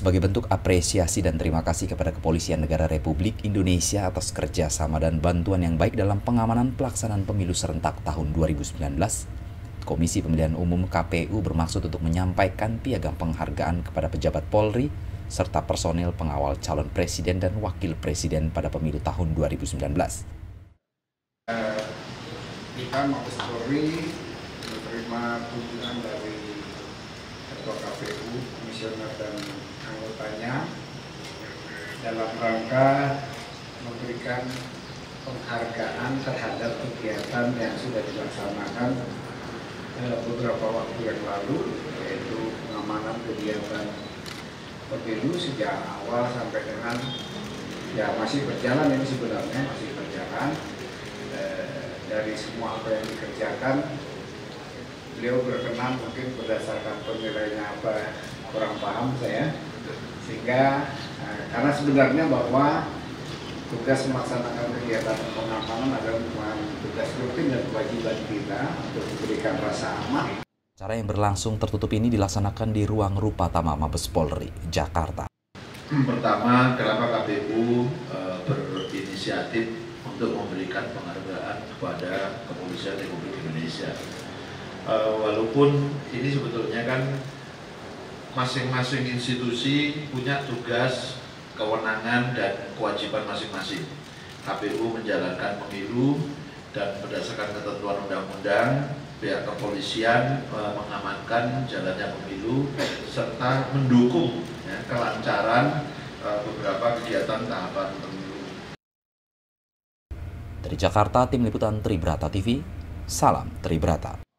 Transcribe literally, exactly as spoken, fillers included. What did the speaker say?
Sebagai bentuk apresiasi dan terima kasih kepada Kepolisian Negara Republik Indonesia atas kerjasama dan bantuan yang baik dalam pengamanan pelaksanaan pemilu serentak tahun dua ribu sembilan belas, Komisi Pemilihan Umum K P U bermaksud untuk menyampaikan piagam penghargaan kepada pejabat Polri serta personil pengawal calon presiden dan wakil presiden pada pemilu tahun dua ribu sembilan belas. Kita Mabes Polri menerima kunjungan dari Ketua K P U, komisioner dan anggotanya dalam rangka memberikan penghargaan terhadap kegiatan yang sudah dilaksanakan eh, beberapa waktu yang lalu, yaitu pengamanan kegiatan pemilu sejak awal sampai dengan ya masih berjalan ini sebenarnya masih berjalan eh, dari semua apa yang dikerjakan. Beliau berkenan mungkin berdasarkan penilaiannya apa kurang paham saya, sehingga eh, karena sebenarnya bahwa tugas melaksanakan kegiatan pengamanan adalah tugas rutin dan kewajiban kita untuk memberikan rasa aman. Acara yang berlangsung tertutup ini dilaksanakan di ruang Rupatama Mabes Polri, Jakarta. Pertama, kenapa K P U e, berinisiatif untuk memberikan penghargaan kepada Kepolisian Republik Indonesia. E, walaupun ini sebetulnya kan masing-masing institusi punya tugas, kewenangan dan kewajiban masing-masing. K P U menjalankan pemilu dan berdasarkan ketentuan undang-undang, pihak kepolisian e, mengamankan jalannya pemilu serta mendukung ya, kelancaran e, beberapa kegiatan tahapan pemilu. Dari Jakarta, Tim Liputan Tribrata T V, salam Tribrata.